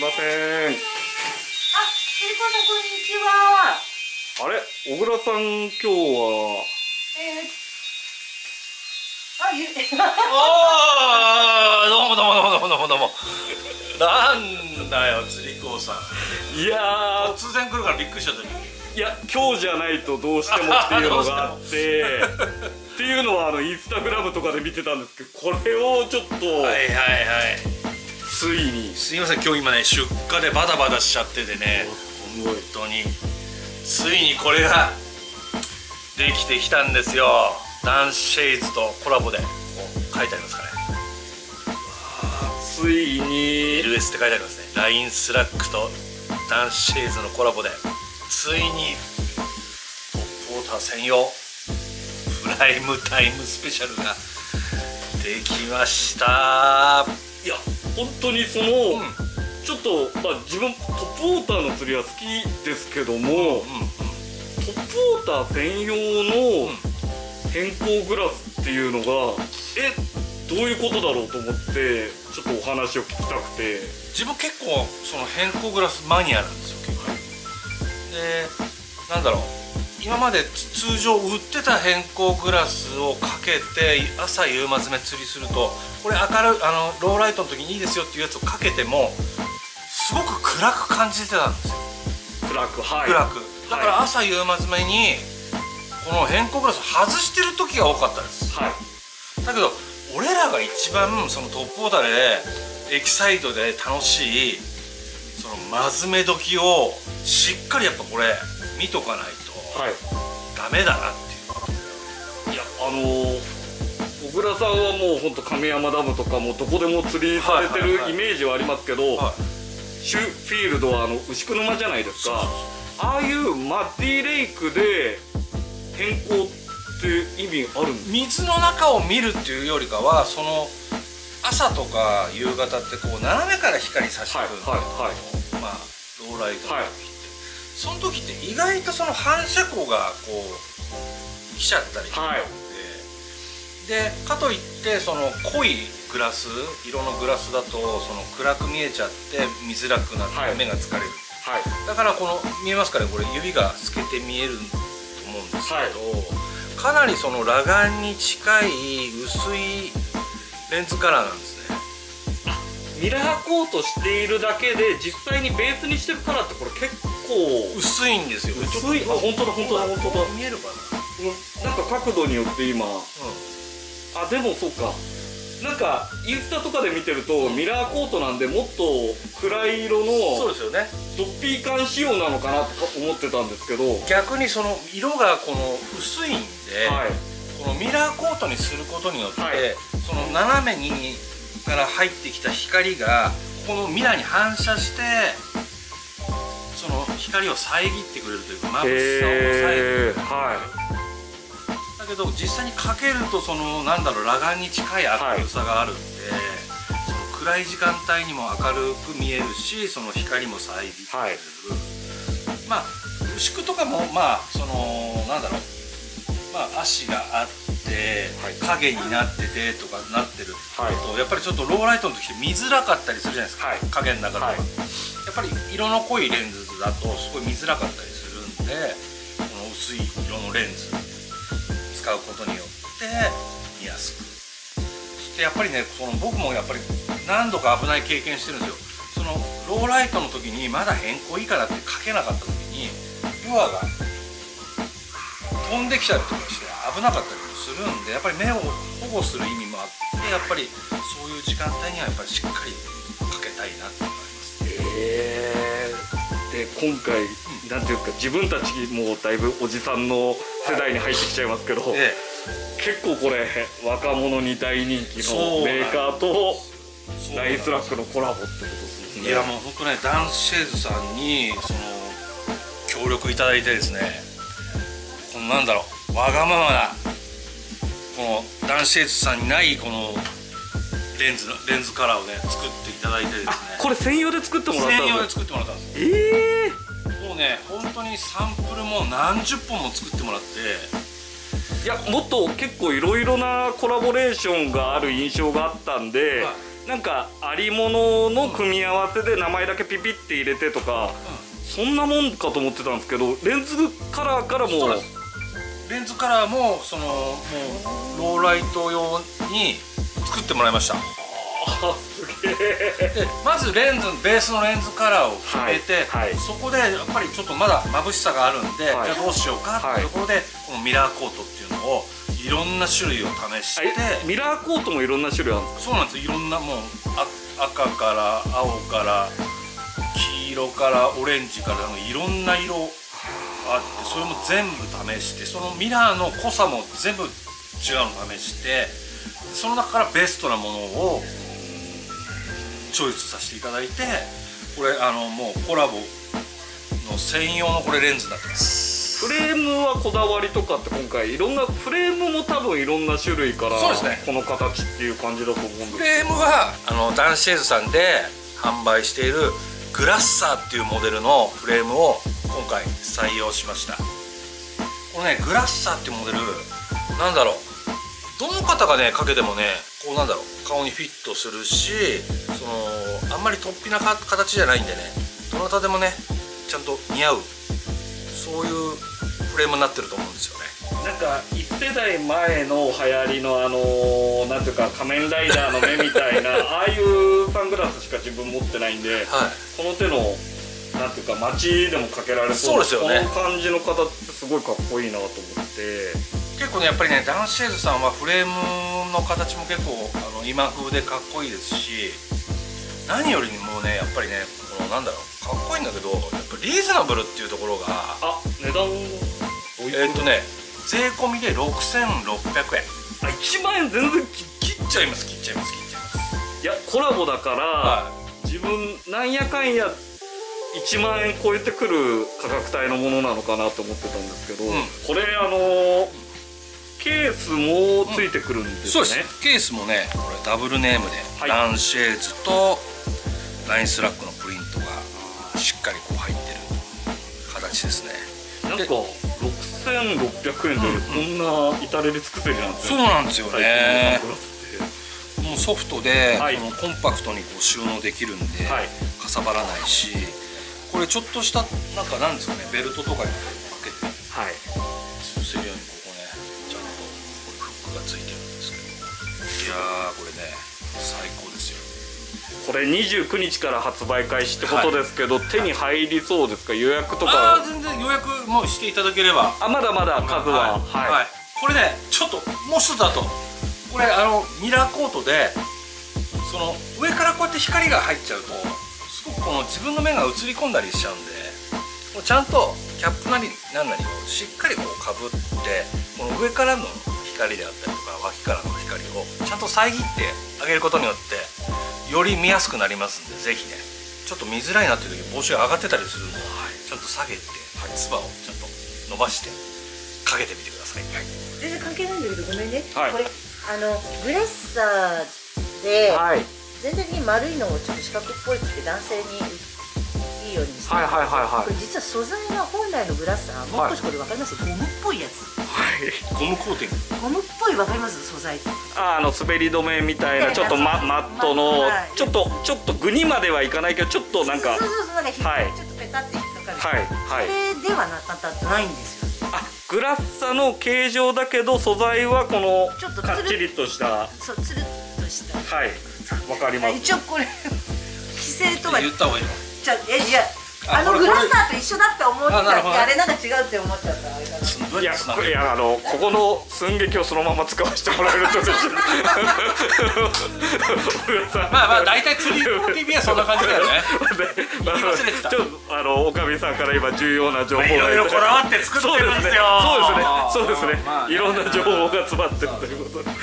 ません。 あ、すりこさんこんにちは。 あれ、小倉さん今日は。 ああ、どうもどうもどうもどうもどうも。なんだよ、釣り子さん。 いやー、 突然来るからびっくりしちゃった。 いや、今日じゃないとどうしてもっていうのがあってっていうのはインスタグラムとかで見てたんですけど、これをちょっと、 はいはいはい。 ついにすいません、今日今ね、出荷でバタバタしちゃっててね、本当についにこれができてきたんですよ。ダンシェイズとコラボで、こう書いてありますかね。 ついに LS って書いてありますね。ラインスラックとダンシェイズのコラボでついにトップウォーター専用プライムタイムスペシャルができました。 いや、本当にちょっと、自分トップウォーターの釣りは好きですけども、トップウォーター専用の変更グラスっていうのがどういうことだろうと思ってちょっとお話を聞きたくて。 自分結構その変更グラスマニアなんですよ。結構で、なんだろう、今まで通常売ってた変更グラスをかけて朝夕間詰め釣りすると、これ明るいローライトの時にいいですよっていうやつをかけてもすごく暗く感じてたんですよ。 暗く、はい、 暗く。だから朝夕間詰めにこの変更グラスを外してる時が多かったです、 はい、 だけど俺らが一番そのトップウォーターでエキサイトで楽しいその間詰め時をしっかりやっぱこれ見とかないとダメだなっていう。 いや、小倉さんはもうほんと亀山ダムとかもどこでも釣りされてるイメージはありますけど、シュフィールドは牛久沼じゃないですか。ああいうマッディレイクで変更って意味あるんですか？ 水の中を見るっていうよりかは、その朝とか夕方ってこう斜めから光差してくるんだけど、まあローライトの時って、その時って意外とその反射光がこう来ちゃったりして、でかといってその濃いグラス色のグラスだとその暗く見えちゃって見づらくなって目が疲れる、だからこの見えますかね、これ指が透けて見えると思うんですけど、かなりその裸眼に近い薄いレンズカラーなんですね。 ミラーコートしているだけで実際にベースにしてるカラーってこれ結構薄いんですよ。 薄い。あ、本当だ本当だ本当だ。 見えるかな。 なんか角度によって今、あ、でもそうか、なんかインスタとかで見てるとミラーコートなんでもっと暗い色のそうですよね、 ドッピー感仕様なのかなとか思ってたんですけど、 逆にその色がこの薄いんで、このミラーコートにすることによって、その斜めにから入ってきた光がこのミラーに反射してその光を遮ってくれるというか、眩しさを抑えてくれる。だけど実際にかけるとそのなんだろう、裸眼に近い明るさがあるんで、その暗い時間帯にも明るく見えるし、その光も遮ってくれる。まあ牛久とかもまあそのなんだろう、まあ足があって影になっててとかなってると、やっぱりちょっとローライトの時って見づらかったりするじゃないですか、影の中とか。やっぱり色の濃いレンズだとすごい見づらかったりするんで、この薄い色のレンズ使うことによって見やすく。そしてやっぱりね、この僕もやっぱり何度か危ない経験してるんですよ。そのローライトの時にまだ変更いいからってかけなかった時にルアーが飛んできたりとかして危なかったりもするんで、やっぱり目を保護する意味もあって、やっぱりそういう時間帯にはやっぱりしっかりかけたいなって思います。 で今回、なんていうんですか、自分たちもだいぶおじさんの世代に入ってきちゃいますけど、結構これ若者に大人気のメーカーとラインスラックのコラボってことですね。 いやもう本当ね、ダンシェイズさんにその協力いただいてですね、このなんだろう、わがままなこのダンシェイズさんにないこのレンズカラーをね作っていただいてですね。 これ専用で作ってもらったんですか？ 専用で作ってもらったんですよ。もうね、本当にサンプルも何十本も作ってもらって、 いや、もっと結構いろいろなコラボレーションがある印象があったんで、 なんかありものの組み合わせで名前だけピピって入れてとか、そんなもんかと思ってたんですけど、レンズカラーからもレンズカラーもそのもうローライト用に作ってもらいました。 すげえ。 でまずベースのレンズカラーを決めて、そこでやっぱりちょっとまだ眩しさがあるんで、じゃあどうしようかっていうところで、このミラーコートっていうのをいろんな種類を試して。 ミラーコートもいろんな種類あるんですか？ そうなんですよ。いろんなもう赤から青から黄色からオレンジからいろんな色あって、それも全部試して、そのミラーの濃さも全部違うの試して、その中からベストなものをチョイスさせていただいて、これもうコラボの専用のこれレンズになってます。 フレームはこだわりとかって今回いろんなフレームも多分いろんな種類から、 そうですね、 この形っていう感じだと思うんですけど、 フレームはダンシェーズさんで販売しているグラッサーっていうモデルのフレームを今回採用しました。このねグラッサーっていうモデル、なんだろう、どの方がねかけてもね、こうなんだろう、顔にフィットするし、あんまり突飛な形じゃないんでね、どなたでもねちゃんと似合う、そういうフレームになってると思うんですよね。 なんか1世代前の流行りのなんていうか仮面ライダーの目みたいなああいうサングラスしか自分持ってないんで、この手のなんていうか街でもかけられそうな、 そうですよね、 この感じの形ってすごいかっこいいなと思って。 結構ねやっぱりねダンシェーズさんはフレームの形も結構今風でかっこいいですし、何よりもねやっぱりねこのなんだろう、かっこいいんだけど、やっぱリーズナブルっていうところが、 値段税込みで6600円。 1万円全然切っちゃいます。 いやコラボだから、自分なんやかんや1万円超えてくる価格帯のものなのかなと思ってたんですけど、これケースもついてくるんですね。 そうです。ケースもね、これダブルネームで、ランシェーズとラインスラックのプリントがしっかりこう入ってる形ですね。 なんか6600円でこんな至れり尽くせりなんですね。 そうなんですよね。もうソフトでコンパクトにこう収納できるんでかさばらないし、これちょっとしたなんかなんですかね、ベルトとかにかけて潰せるようにここねちゃんとこれフックがついてるんですけど、いやーこれね最高ですよ。 これ29日から発売開始ってことですけど、手に入りそうですか？予約とか。 全然予約もしていただければ。 まだまだ数は。 これねちょっともう一つだと、これミラーコートでその上からこうやって光が入っちゃうとすごくこの自分の目が映り込んだりしちゃうんで、もうちゃんとキャップなりなんなりをしっかりこうかぶって、この上からの光であったりとか脇からの光をちゃんと遮ってあげることによってより見やすくなりますんで、ぜひねちょっと見づらいなっていう時、帽子が上がってたりするので、ちゃんと下げてつばをちゃんと伸ばしてかけてみてください。 全然関係ないんだけどごめんね、これグラッサーで全体的に丸いのをちょっと四角っぽいって男性にいいようにして、これ実は素材が本来のグラッサー、もう少しこれ分かります？ゴムっぽいやつ。 ゴムコーティング。 ゴムっぽい、分かります？素材って。 滑り止めみたいなちょっとマットのちょっとグニまではいかないけど、ちょっとなんかそうなんかちょっとペタって引っかかる。それではないんですよ。 グラッサの形状だけど素材はこのかっちりとした、 そうつるっとした。 わかります。 一応これ規制とか言った方がいいの？ いやグラッサーと一緒だって思っちゃって、あれなんか違うって思っちゃった。 いやここの寸劇をそのまま使わせてもらえるとですね。 まあ大体釣り TV はそんな感じだよね。 ちょっとおかみさんから今重要な情報がいろいろこだわって作ってるんですよ。 そうですね。いろんな情報が詰まってるということで、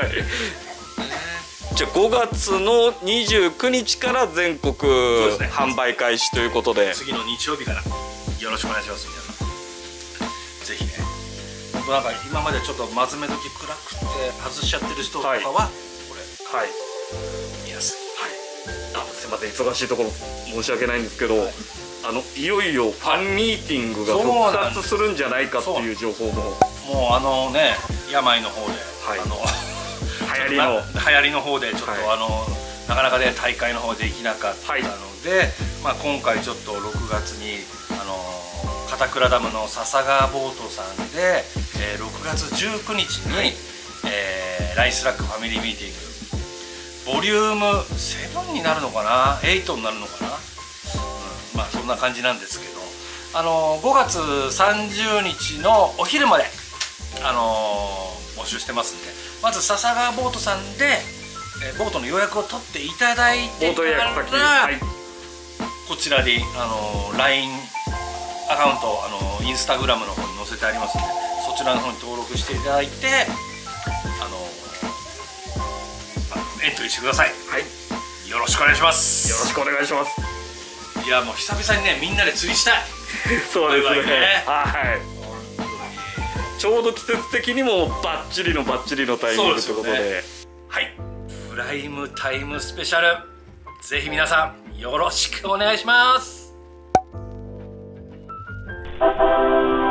じゃあ5月の29日から全国販売開始ということで、 次の日曜日からよろしくお願いします。皆さんぜひね、本当なんか今までちょっとまずめ時暗くて外しちゃってる人とかはこれ見やすい。 すいません、忙しいところ申し訳ないんですけど、いよいよファンミーティングが復活するんじゃないかっていう情報も、 もう病の方で流行りの方でちょっとなかなかね大会の方できなかったので、まあ、今回ちょっと6月に片倉ダムの笹川ボートさんで、6月19日に、ラインスラックファミリーミーティングボリューム7になるのかな、8になるのかな、まあそんな感じなんですけど、5月30日のお昼まで、募集してますんで、まず笹川ボートさんで、ボートの予約を取っていただいてから、こちらにLINE アカウント、インスタグラムの方に載せてありますんで、そちらの方に登録していただいて、エントリーしてください。よろしくお願いします。 よろしくお願いします。 いやもう久々にねみんなで釣りしたい。 そうですね。はい。ちょうど季節的にもバッチリのタイミングということで、 はい。プライムタイムスペシャル、ぜひ皆さんよろしくお願いします。